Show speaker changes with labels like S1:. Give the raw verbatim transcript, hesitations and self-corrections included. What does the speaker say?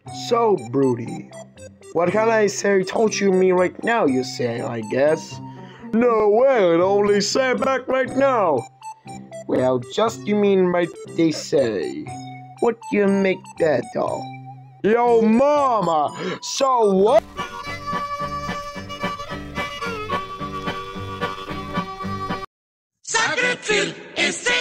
S1: So, Broody, what can I say told you me right now, you say, I guess? No way, it only say back right now. Well, just you mean right they say. What you make that though? Yo, mama, so what?
S2: Sacre fil,